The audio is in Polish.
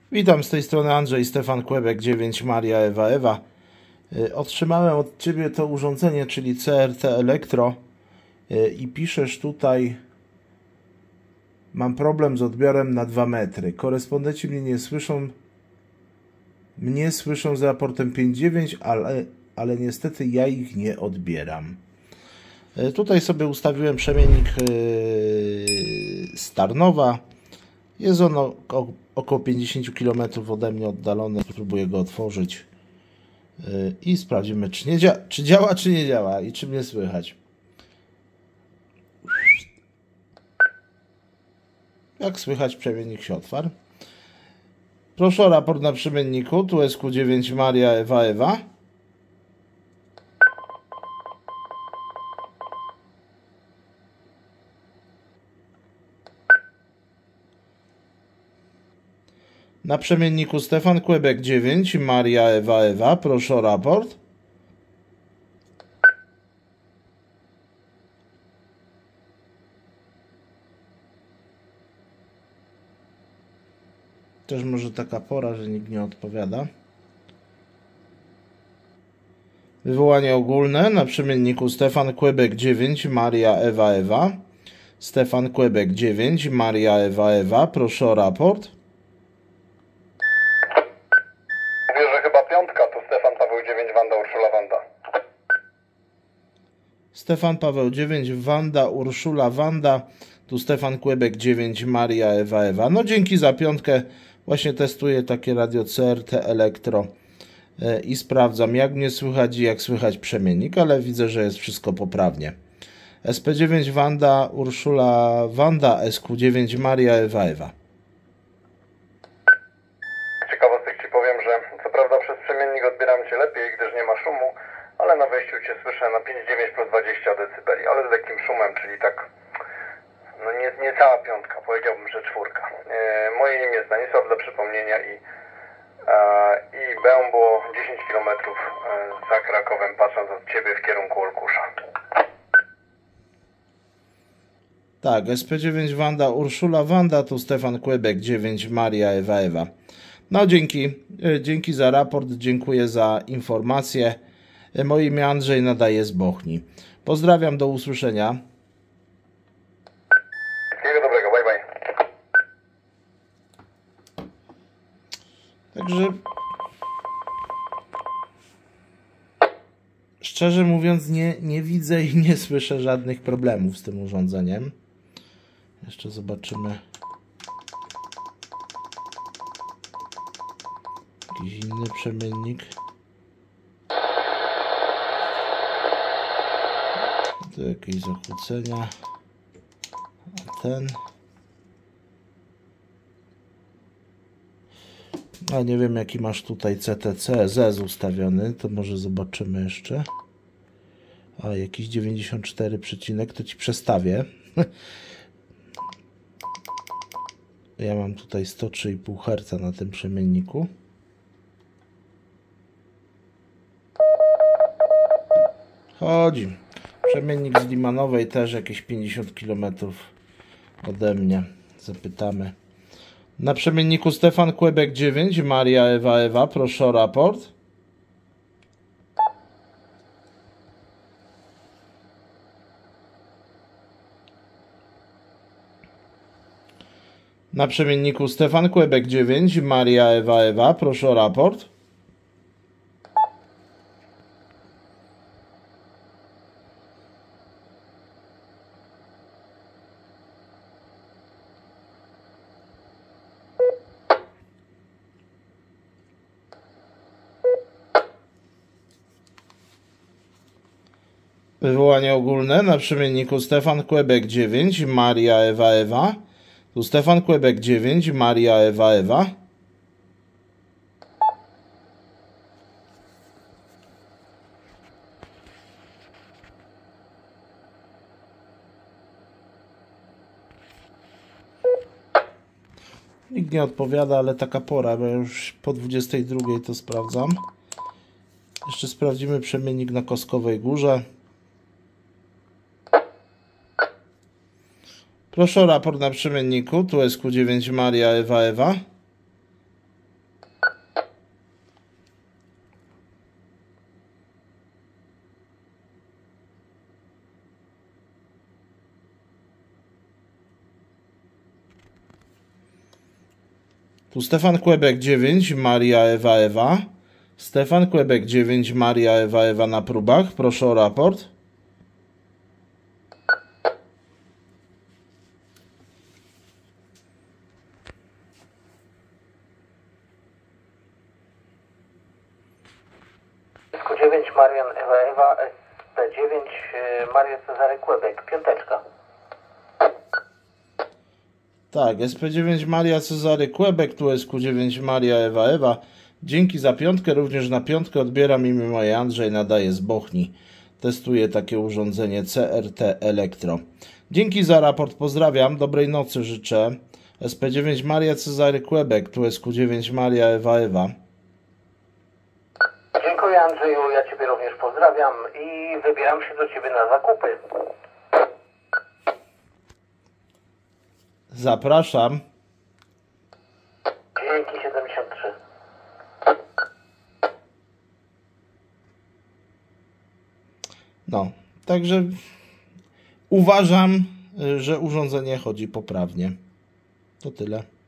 Witam, z tej strony Andrzej, Stefan Kłebek, 9 Maria Ewa Ewa. Otrzymałem od Ciebie to urządzenie, czyli CRT Elektro, i piszesz tutaj: mam problem z odbiorem na 2 metry. Korespondenci mnie nie słyszą. Mnie słyszą z raportem 5.9, ale niestety ja ich nie odbieram. Tutaj sobie ustawiłem przemiennik z Tarnowa. Jest on około 50 km ode mnie oddalony. Spróbuję go otworzyć i sprawdzimy, czy działa, czy nie działa i czy mnie słychać. Jak słychać, przemiennik się otwarł. Proszę o raport na przemienniku. Tu SQ9 Maria Ewa Ewa. Na przemienniku Stefan Kłebek 9 Maria Ewa Ewa. Proszę o raport. Też może taka pora, że nikt nie odpowiada. Wywołanie ogólne na przemienniku Stefan Kłebek 9 Maria Ewa Ewa. Stefan Kłebek 9 Maria Ewa Ewa. Proszę o raport. Mówię, że chyba piątka, to Stefan Paweł 9 Wanda Urszula Wanda. Stefan Paweł 9 Wanda Urszula Wanda. Tu Stefan Kłebek 9 Maria Ewa Ewa. No dzięki za piątkę. Właśnie testuję takie radio CRT Elektro i sprawdzam, jak mnie słychać i jak słychać przemiennik, ale widzę, że jest wszystko poprawnie. SP9 Wanda Urszula Wanda, SQ9 Maria Ewa Ewa. Ciekawostek Ci powiem, że co prawda przez przemiennik odbieram Cię lepiej, gdyż nie ma szumu, ale na wejściu Cię słyszę na 5,9 plus 20 dB, ale z lekkim szumem, czyli tak, no nie cała piątka, powiedziałbym, że czwórka. Moje imię jest Stanisław, dla przypomnienia, i Bełm było 10 km za Krakowem, patrząc od Ciebie w kierunku Olkusza. Tak, SP9 Wanda Urszula Wanda, tu Stefan Kłebek 9 Maria Ewa Ewa. No dzięki za raport, dziękuję za informację. Moje imię Andrzej, nadaję z Bochni. Pozdrawiam, do usłyszenia. Wszystkiego dobrego, bye bye. Także szczerze mówiąc nie widzę i nie słyszę żadnych problemów z tym urządzeniem. Jeszcze zobaczymy jakiś inny przemiennik. Tu jakieś zakłócenia. A ten... A nie wiem, jaki masz tutaj CTC ZES ustawiony, to może zobaczymy jeszcze. A jakiś 94 przecinek, to Ci przestawię. Ja mam tutaj 103,5 Hz na tym przemienniku. Chodzi. Przemiennik z Limanowej też jakieś 50 km ode mnie. Zapytamy. Na przemienniku Stefan Kłebek 9 Maria Ewa Ewa. Proszę o raport. Na przemienniku Stefan Kłebek 9 Maria Ewa Ewa. Proszę o raport. Wywołanie ogólne na przemienniku Stefan Kłebek 9 Maria Ewa Ewa. Tu Stefan Kłebek 9 Maria Ewa Ewa. Nikt nie odpowiada, ale taka pora, bo już po 22 to sprawdzam. Jeszcze sprawdzimy przemiennik na Kostkowej Górze. Proszę o raport na przemienniku. Tu SQ9 Maria Ewa Ewa. Tu Stefan Kłebek 9, Maria Ewa Ewa. Stefan Kłebek 9, Maria Ewa Ewa na próbach. Proszę o raport. SQ9 Marian Ewa Ewa, SP9 Maria Cezary Kłebek, piąteczka. Tak, SP9 Maria Cezary Kłebek, tu SQ9 Maria Ewa Ewa. Dzięki za piątkę, również na piątkę odbieram imię moje Andrzej, nadaję z Bochni. Testuję takie urządzenie CRT Elektro. Dzięki za raport, pozdrawiam, dobrej nocy życzę. SP9 Maria Cezary Kłebek, tu SQ9 Maria Ewa Ewa. Dziękuję Andrzeju, ja Ciebie również pozdrawiam i wybieram się do Ciebie na zakupy. Zapraszam. Dzięki 73. No, także uważam, że urządzenie chodzi poprawnie. To tyle.